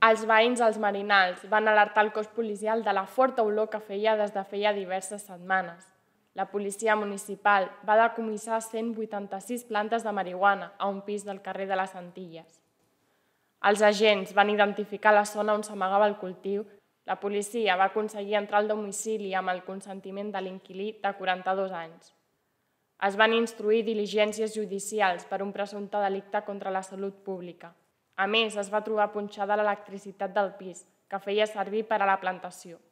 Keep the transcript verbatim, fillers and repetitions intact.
Els veïns dels Merinals van alertar el cos policial de la forta olor que feia des de feia diverses setmanes. La policia municipal va decomissar cent vuitanta-sis plantes de marihuana a un pis del carrer de les Antilles. Els agents van identificar la zona on s'amagava el cultiu. La policia va aconseguir entrar al domicili amb el consentiment de l'inquilí de quaranta-dos anys. Es van instruir diligències judicials per un presumpte delicte contra la salut pública. A més, es va trobar punxada l'electricitat del pis, que feia servir per a la plantació.